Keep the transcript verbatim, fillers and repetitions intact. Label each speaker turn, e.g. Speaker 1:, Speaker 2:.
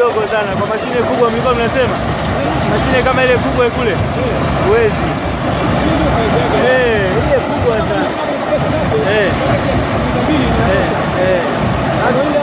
Speaker 1: kidogo sana. Kwa mashine kubwa mlikuwa mnasema mashine kama ile kubwa kule huwezi. Eh, ile kubwa sana. Eh. Eh. Eh.